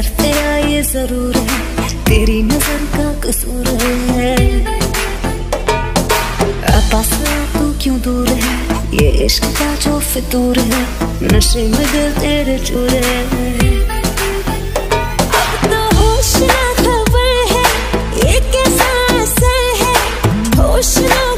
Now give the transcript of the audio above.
असर तेरा ये जरूर है, तेरी नजर का कसूर है। पास तू क्यों दूर है, ये इश्क का जो फितूर है, नशे में दिल तेरे चूर है। अब तो होश ना खबर है, ये कैसा असर है, होश ना